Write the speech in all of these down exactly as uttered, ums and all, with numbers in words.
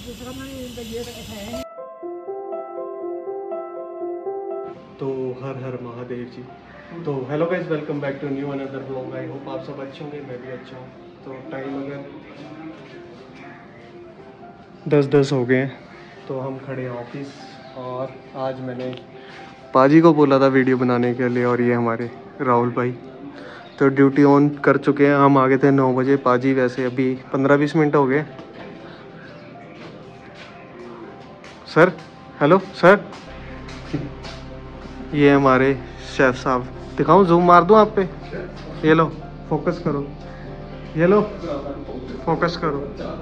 तो हर हर महादेव जी। तो hello guys, welcome back to new another blog. I hope आप सब अच्छे होंगे, मैं भी अच्छा हूँ। तो टाइम अगर दस दस हो गए हैं तो हम खड़े हैं ऑफिस। और आज मैंने पाजी को बोला था वीडियो बनाने के लिए, और ये हमारे राहुल भाई तो ड्यूटी ऑन कर चुके हैं। हम आ गए थे नौ बजे, पाजी वैसे अभी पंद्रह बीस मिनट हो गए। Sir, hello sir. ये हमारे शेफ साहब, दिखाऊं, जूम मार दूं आप पे? ये लो, फोकस करो, ये लो फोकस करो।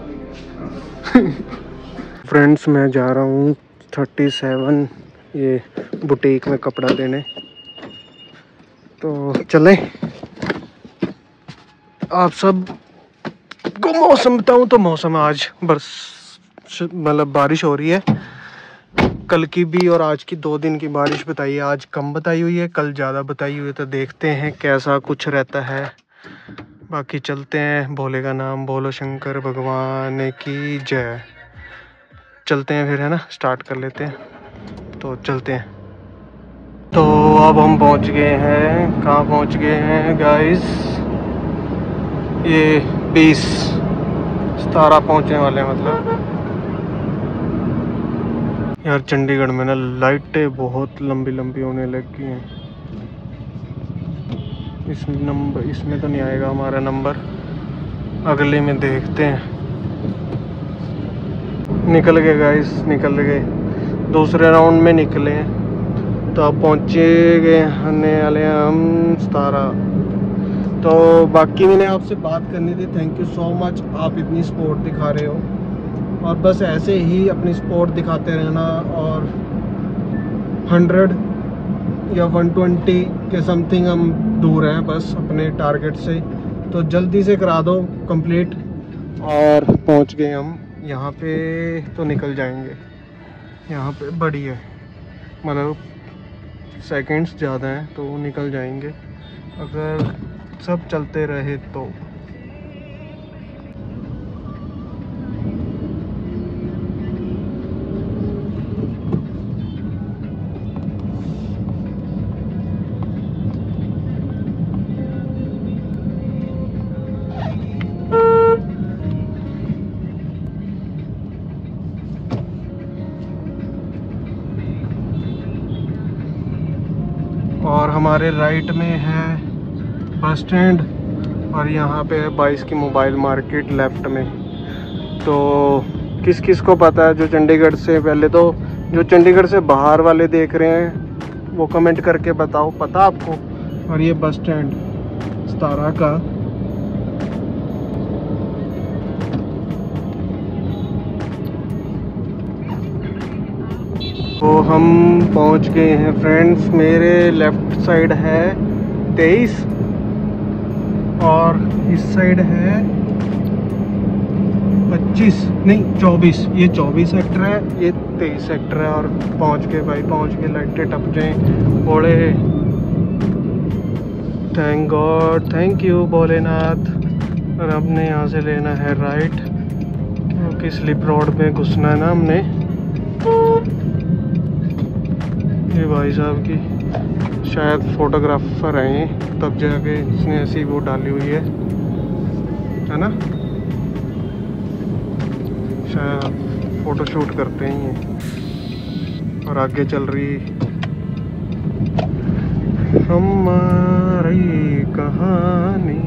फ्रेंड्स, मैं जा रहा हूँ थर्टी सेवन ये बुटीक में कपड़ा देने, तो चलें। आप सब को मौसम बताऊँ तो मौसम आज बरस मतलब बारिश हो रही है। कल की भी और आज की दो दिन की बारिश बताई है, आज कम बताई हुई है, कल ज़्यादा बताई हुई है। तो देखते हैं कैसा कुछ रहता है। बाकी चलते हैं, भोले का नाम बोलो, शंकर भगवान की जय। चलते हैं फिर, है ना, स्टार्ट कर लेते हैं। तो चलते हैं। तो अब हम पहुंच गए हैं, कहाँ पहुंच गए हैं गाइस? ये बीस सतारह पहुंचने वाले हैं मतलब। यार चंडीगढ़ में ना लाइटें बहुत लंबी लंबी होने लग गई हैं। इस नंबर इसमें तो नहीं आएगा हमारा नंबर, अगले में देखते हैं। निकल गए गाइस, निकल गए, दूसरे राउंड में निकले हैं। तो अब पहुँचे गए आने वाले हैं हम सतारह। तो बाकी मैंने आपसे बात करनी थी। थैंक यू सो मच, आप इतनी सपोर्ट दिखा रहे हो, और बस ऐसे ही अपनी सपोर्ट दिखाते रहना। और हंड्रेड या वन ट्वेंटी के समथिंग हम दूर हैं बस अपने टारगेट से। तो जल्दी से करा दो कंप्लीट। और पहुंच गए हम यहाँ पे, तो निकल जाएंगे। यहाँ पे बड़ी है, मतलब सेकंड्स ज़्यादा हैं तो निकल जाएंगे अगर सब चलते रहे तो। और हमारे राइट में है बस स्टैंड, और यहाँ पे है बाईस की मोबाइल मार्केट लेफ्ट में। तो किस किस को पता है जो चंडीगढ़ से, पहले तो जो चंडीगढ़ से बाहर वाले देख रहे हैं वो कमेंट करके बताओ, पता आपको? और ये बस स्टैंड सतारा का। तो हम पहुंच गए हैं फ्रेंड्स। मेरे लेफ्ट साइड है तेईस और इस साइड है पच्चीस, नहीं चौबीस। ये चौबीस सेक्टर है, ये तेईस सेक्टर है। और पहुंच गए भाई, पहुंच गए। लाइटें टप जाए Bhole, thank God, thank you Bholenath. और हमने यहाँ से लेना है राइट, क्योंकि स्लिप रोड में घुसना है ना हमने। ये भाई साहब की शायद फोटोग्राफर हैं, तब जाके इसने ऐसी वो डाली हुई है है ना, शायद फोटो शूट करते हैं ये। और आगे चल रही हमारी कहानी।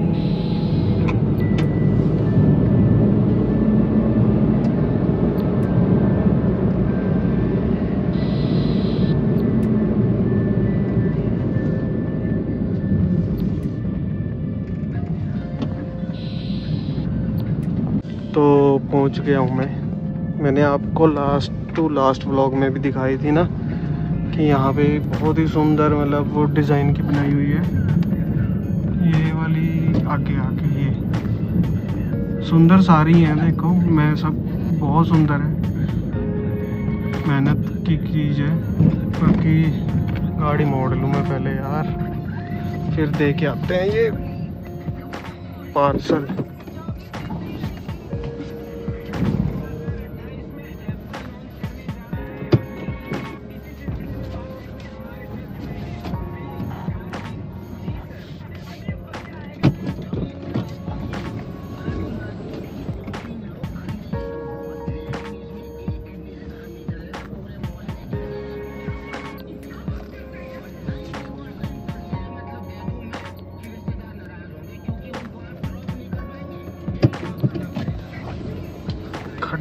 तो पहुंच गया हूं मैं। मैंने आपको लास्ट टू लास्ट व्लॉग में भी दिखाई थी ना कि यहाँ पे बहुत ही सुंदर, मतलब वो डिज़ाइन की बनाई हुई है। ये वाली आगे आके ये सुंदर सारी हैं, देखो मैं सब बहुत सुंदर है, मेहनत की चीज़ है। बाकी गाड़ी मोड़ लूँ मैं पहले यार, फिर दे के आते हैं ये पार्सल।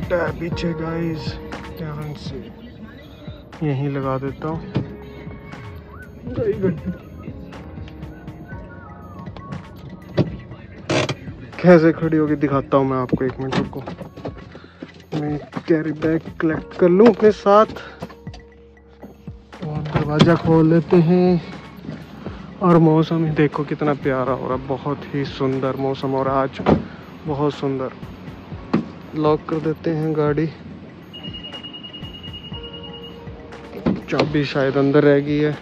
घंटा है पीछे गाइस, ध्यान से यहीं लगा देता हूँ। कैसे खड़ी होगी दिखाता हूँ मैं आपको, एक मिनट रुको। मैं कैरी बैग कलेक्ट कर लूँ अपने साथ और दरवाज़ा खोल लेते हैं। और मौसम ही देखो कितना प्यारा हो रहा है, बहुत ही सुंदर मौसम और आज बहुत सुंदर। लॉक कर देते हैं गाड़ी, चाबी शायद अंदर रह गई है।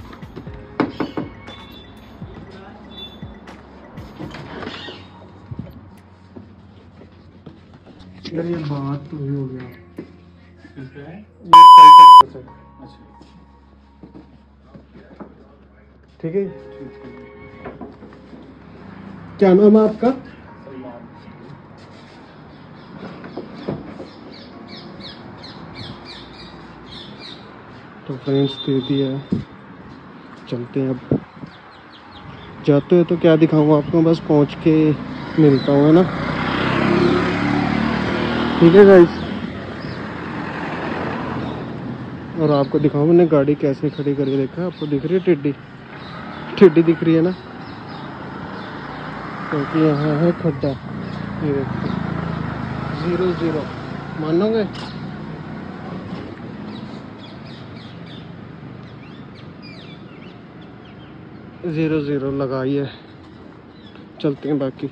यार ये बात तो ही हो गया, ठीक है। क्या नाम है आपका? तो फ्रेंड्स दे दिया है, चलते हैं अब। जाते हो तो क्या दिखाऊँ आपको, बस पहुंच के मिलता हूँ, है ना। ठीक है गाइस, और आपको दिखाऊँ मैंने गाड़ी कैसे खड़ी करके देखा। आपको दिख रही है टिड्डी, टिड्डी दिख रही है ना, क्योंकि तो यहाँ है खड्डा। ये देखो जीरो जीरो, मानोगे? जीरो जीरो लगाई है। चलते हैं बाकी।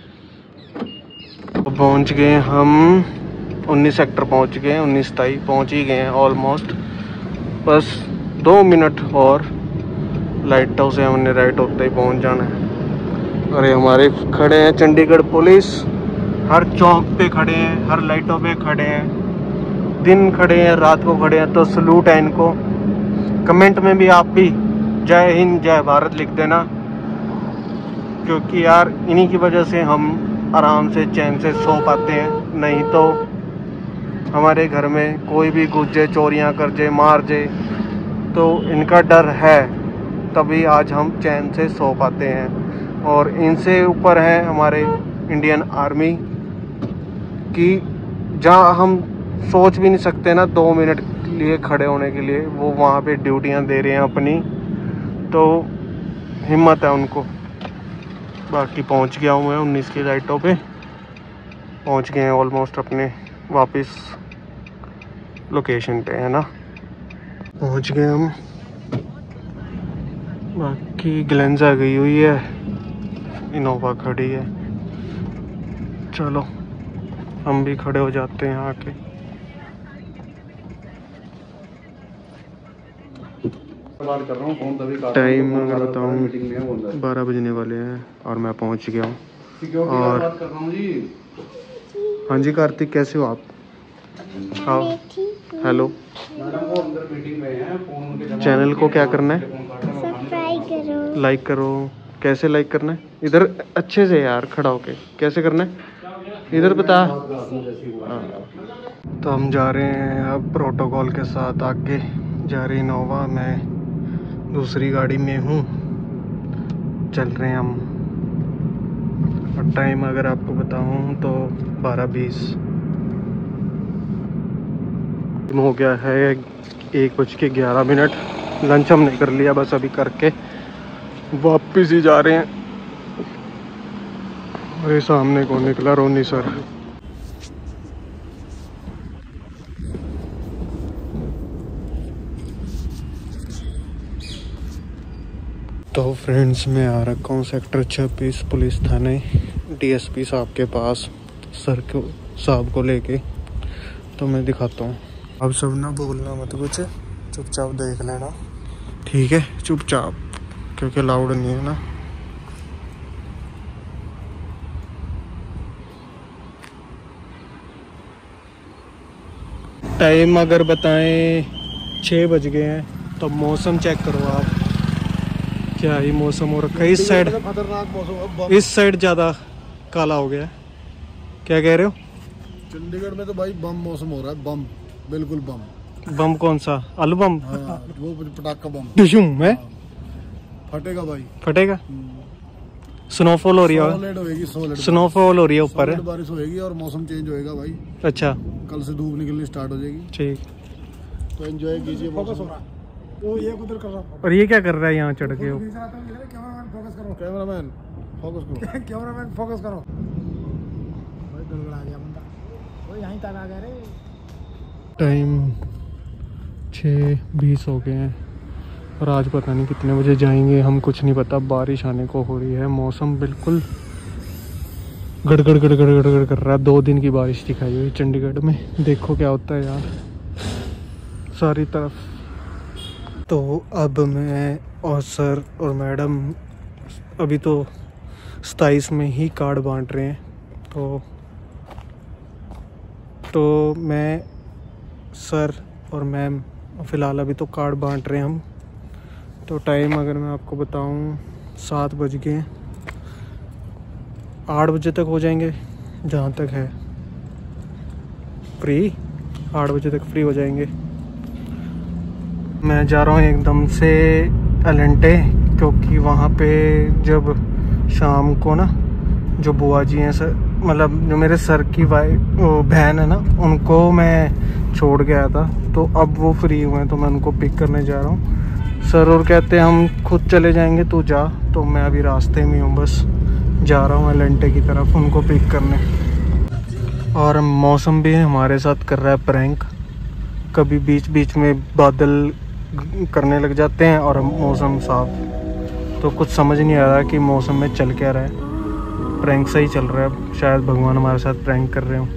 तो पहुँच गए हम, उन्नीस सेक्टर पहुँच गए, उन्नीस ताई पहुँच ही गए हैं ऑलमोस्ट। बस दो मिनट और लाइट हाउस से हमने राइट होते ही पहुँच जाना है। अरे हमारे खड़े हैं चंडीगढ़ पुलिस, हर चौक पे खड़े हैं, हर लाइटों पे खड़े हैं, दिन खड़े हैं, रात को खड़े हैं। तो सलूट है इनको। कमेंट में भी आप भी जय हिंद जय भारत लिख देना, क्योंकि यार इन्हीं की वजह से हम आराम से चैन से सो पाते हैं। नहीं तो हमारे घर में कोई भी घुस जाए, चोरियाँ कर जाए, मार जाए, तो इनका डर है, तभी आज हम चैन से सो पाते हैं। और इनसे ऊपर है हमारे इंडियन आर्मी की, जहाँ हम सोच भी नहीं सकते ना दो मिनट लिए खड़े होने के लिए, वो वहाँ पे ड्यूटियाँ दे रहे हैं अपनी। तो हिम्मत है उनको। बाकी पहुँच गया हूँ मैं उन्नीस की लाइटों पे, पहुँच गए हैं ऑलमोस्ट अपने वापस लोकेशन पे, है ना। पहुँच गए हम। बाकी ग्लेंजा गई हुई है, इनोवा खड़ी है। चलो हम भी खड़े हो जाते हैं आके। टाइम अगर बताऊँ बारह बजने वाले हैं और मैं पहुंच गया हूँ। और हाँ जी कार्तिक, कैसे हो आप? हाँ हेलो। चैनल को क्या करना है? सब्सक्राइब करो, लाइक करो। कैसे लाइक करना है? इधर अच्छे से यार खड़ा होके कैसे करना है, इधर बता। हाँ। तो हम जा रहे हैं अब प्रोटोकॉल के साथ आगे, जा रही इनोवा, मैं दूसरी गाड़ी में हूँ। चल रहे हैं हम। और टाइम अगर आपको बताऊँ तो बारह बीस हो गया है, एक बज के ग्यारह मिनट। लंच हमने कर लिया, बस अभी करके वापिस ही जा रहे हैं। अरे सामने को निकला रोनी सर। तो फ्रेंड्स मैं आ रखा हूँ सेक्टर छब्बीस पुलिस थाने, डीएसपी साहब के पास, सर को साहब को लेके। तो मैं दिखाता हूँ। अब सब ना बोलना मत कुछ, चुपचाप देख लेना, ठीक है? चुपचाप, क्योंकि लाउड नहीं है ना। टाइम अगर बताएं छः बज गए हैं। तो मौसम चेक करो आप, क्या ही मौसम हो रखा है। इस साइड खतरनाक मौसम, इस साइड ज़्यादा काला हो गया है। क्या कह रहे हो? चंडीगढ़ में तो भाई बम मौसम हो रहा है, बम, बिल्कुल बम। बम कौन सा? आलू बम? हाँ, वो पटाखा बम डिशुम में फटेगा भाई, फटेगा। स्नोफॉल हो रही है, सॉलिड होएगी, सॉलिड स्नोफॉल हो रही है ऊपर है, बारिश होएगी और मौसम चेंज होएगा भाई। अच्छा, कल से धूप निकलनी स्टार्ट हो जाएगी, ठीक। तो एंजॉय कीजिए। फोकस हो रहा है वो ये उधर कर रहा है। और ये क्या कर रहा है यहाँ चढ़ के? कैमरामैन फोकस करो, कैमरामैन फोकस करो, कैमरामैन फोकस करो। भाई गड़गड़ा गया बंदा, वो यहीं तक आ गया रे। टाइम छः बीस हो गए हैं और आज पता नहीं कितने बजे जाएंगे हम, कुछ नहीं पता। बारिश आने को हो रही है, मौसम बिल्कुल गड़गड़ गड़गड़ गड़गड़ कर रहा है। दो दिन की बारिश दिखाई हुई चंडीगढ़ में, देखो क्या होता है यार सारी तरफ। तो अब मैं और सर और मैडम अभी तो सताईस में ही कार्ड बांट रहे हैं, तो तो मैं, सर और मैम फ़िलहाल अभी तो कार्ड बांट रहे हैं हम। तो टाइम अगर मैं आपको बताऊं, सात बज गए, आठ बजे तक हो जाएंगे जहाँ तक है फ्री, आठ बजे तक फ्री हो जाएंगे। मैं जा रहा हूँ एकदम से एलेंटे, क्योंकि वहाँ पे जब शाम को ना जो बुआ जी हैं सर, मतलब जो मेरे सर की वाइफ बहन है ना, उनको मैं छोड़ गया था, तो अब वो फ्री हुए हैं तो मैं उनको पिक करने जा रहा हूँ। सर और कहते हैं हम खुद चले जाएंगे, तू जा। तो मैं अभी रास्ते में हूँ, बस जा रहा हूँ एलेंटे की तरफ उनको पिक करने। और मौसम भी हमारे साथ कर रहा है प्रैंक, कभी बीच बीच में बादल करने लग जाते हैं और मौसम साफ, तो कुछ समझ नहीं आ रहा कि मौसम में चल क्या रहा है। प्रैंक सही चल रहा है, शायद भगवान हमारे साथ प्रैंक कर रहे हो।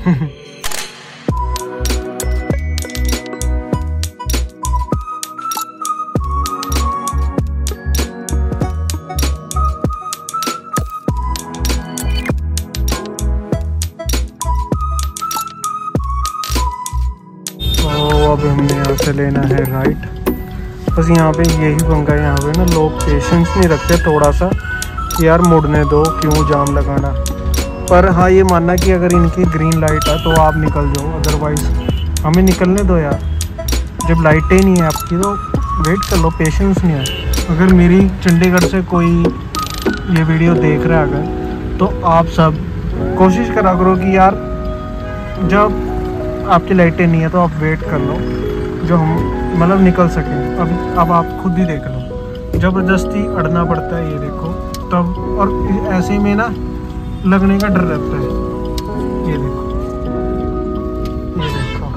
तो अब हमने यहाँ से लेना है राइट। बस यहाँ पे यही पंगा है, यहाँ पे ना लोग पेशेंस नहीं रखते थोड़ा सा, यार मुड़ने दो, क्यों जाम लगाना। पर हाँ ये मानना कि अगर इनकी ग्रीन लाइट है तो आप निकल जाओ, अदरवाइज़ हमें निकलने दो यार। जब लाइटें नहीं है आपकी तो वेट कर लो, पेशेंस नहीं है। अगर मेरी चंडीगढ़ से कोई ये वीडियो देख रहा है अगर, तो आप सब कोशिश करा करो कि यार जब आपकी लाइटें नहीं है तो आप वेट कर लो, जो हम मतलब निकल सकें। अब अब आप खुद ही देख लो, ज़बरदस्ती अड़ना पड़ता है, ये देखो तब। और ऐसे में ना लगने का डर रहता है, ये देखो ये देखो।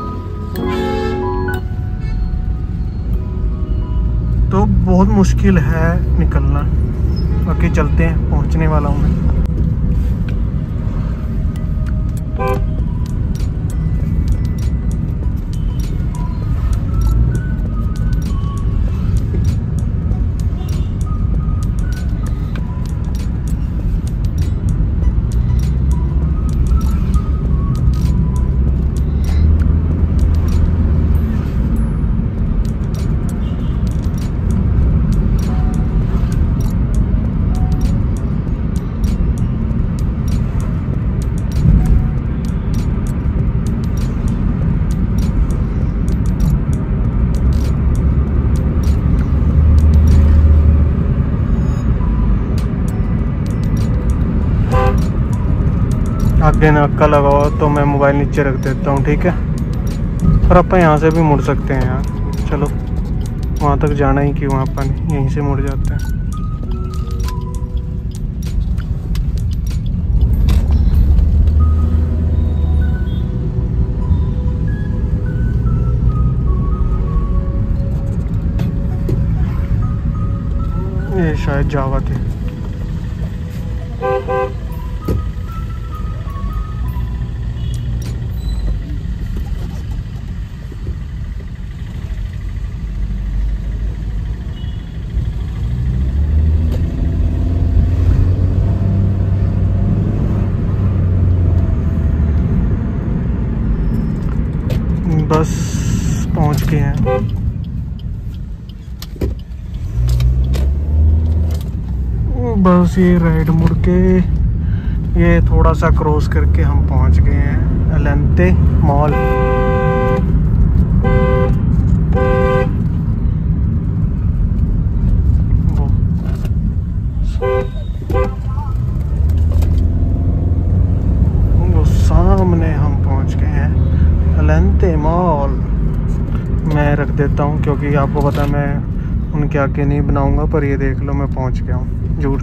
तो बहुत मुश्किल है निकलना। बाकी चलते हैं, पहुंचने वाला हूँ मैं। आगे नक्का लगा हुआ तो मैं मोबाइल नीचे रख देता हूँ, ठीक है। और अपन यहाँ से भी मुड़ सकते हैं यार, चलो वहाँ तक जाना ही क्यों, अपन यहीं से मुड़ जाते हैं। ये शायद जावा थे। बस पहुंच गए हैं। बस ये राइड मुड़ के ये थोड़ा सा क्रॉस करके हम पहुंच गए हैं एलेंटे मॉल। वो स्मॉल मैं रख देता हूँ, क्योंकि आपको पता मैं उनके आगे नहीं बनाऊंगा। पर ये देख लो मैं पहुँच गया हूँ जूर।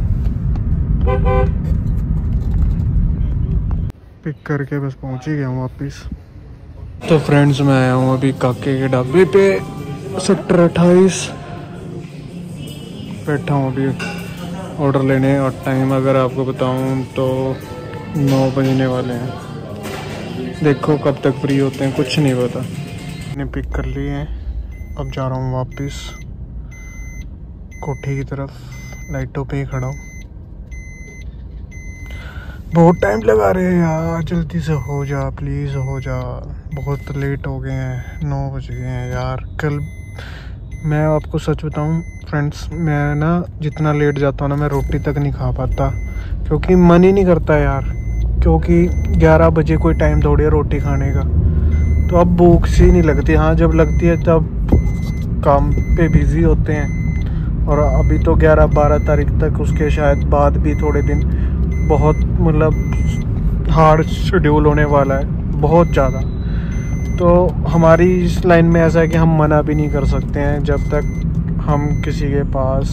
पिक करके बस पहुँच ही गया हूँ वापस। तो फ्रेंड्स मैं आया हूँ अभी काके के ढाबे पे, सेक्टर अट्ठाईस बैठा हूँ अभी ऑर्डर लेने। और टाइम अगर आपको बताऊँ तो नौ बजने वाले हैं। देखो कब तक फ्री होते हैं कुछ नहीं पता। मैंने पिक कर लिए हैं, अब जा रहा हूँ वापस कोठी की तरफ। लाइटों पे ही खड़ा हूँ, बहुत टाइम लगा रहे हैं यार। जल्दी से हो जा प्लीज़ हो जा, बहुत लेट हो गए हैं, नौ बज गए हैं यार। कल मैं आपको सच बताऊं फ्रेंड्स, मैं ना जितना लेट जाता हूँ ना मैं रोटी तक नहीं खा पाता, क्योंकि मन ही नहीं करता यार। क्योंकि ग्यारह बजे कोई टाइम थोड़ी है रोटी खाने का, तो अब भूख सी नहीं लगती। हाँ जब लगती है तब काम पे बिज़ी होते हैं। और अभी तो ग्यारह बारह तारीख तक, उसके शायद बाद भी थोड़े दिन बहुत मतलब हार्ड शेड्यूल होने वाला है, बहुत ज़्यादा। तो हमारी इस लाइन में ऐसा है कि हम मना भी नहीं कर सकते हैं जब तक हम किसी के पास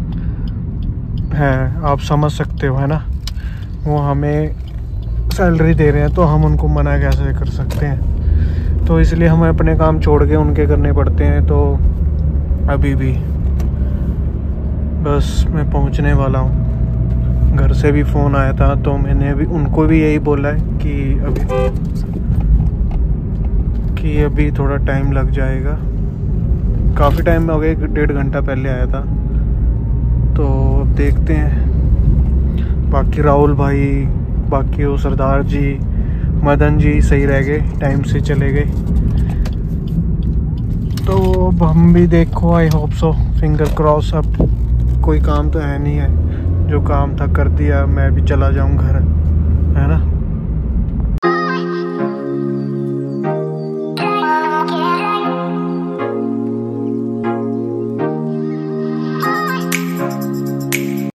हैं। आप समझ सकते हो है ना, वो हमें सैलरी दे रहे हैं तो हम उनको मना कैसे कर सकते हैं। तो इसलिए हमें अपने काम छोड़ के उनके करने पड़ते हैं। तो अभी भी बस मैं पहुंचने वाला हूं। घर से भी फ़ोन आया था तो मैंने भी उनको भी यही बोला है कि अभी कि अभी थोड़ा टाइम लग जाएगा। काफ़ी टाइम हो गया, डेढ़ घंटा पहले आया था। तो अब देखते हैं। बाकी राहुल भाई, बाकी वो सरदार जी, मदन जी सही रह गए, टाइम से चले गए। तो अब हम भी देखो, I hope so, finger cross. अब कोई काम तो है नहीं है, जो काम था कर दिया, मैं भी चला जाऊं घर, है ना।